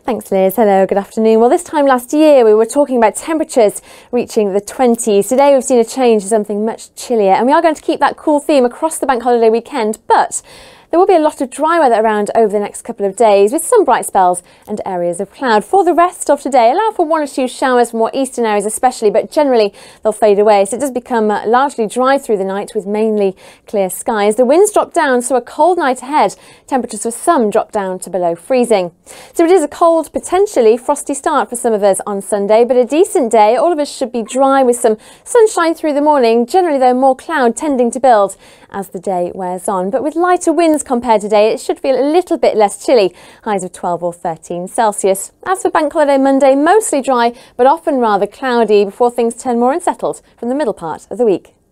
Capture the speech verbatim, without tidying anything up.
Thanks, Liz. Hello, good afternoon. Well, this time last year we were talking about temperatures reaching the twenties. Today we've seen a change to something much chillier, and we are going to keep that cool theme across the bank holiday weekend, but there will be a lot of dry weather around over the next couple of days, with some bright spells and areas of cloud. For the rest of today, allow for one or two showers for more eastern areas especially, but generally they'll fade away. So it does become largely dry through the night with mainly clear skies. The winds drop down, so a cold night ahead. Temperatures for some drop down to below freezing. So it is a cold, potentially frosty start for some of us on Sunday, but a decent day. All of us should be dry with some sunshine through the morning. Generally, though, more cloud tending to build as the day wears on. But with lighter winds compared to today, it should feel a little bit less chilly, highs of twelve or thirteen Celsius. As for Bank Holiday Monday, mostly dry, but often rather cloudy before things turn more unsettled from the middle part of the week.